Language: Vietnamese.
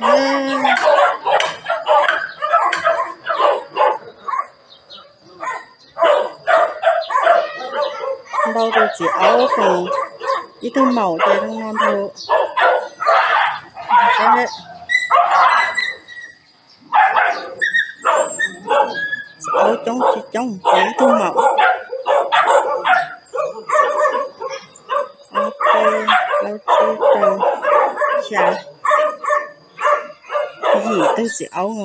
đâu rồi chỉ áo thì ít thứ màu thì nó ngon thôi đấy áo trống chỉ trống ít thứ màu ok lâu chơi trời chà cái gì tôi chỉ áo không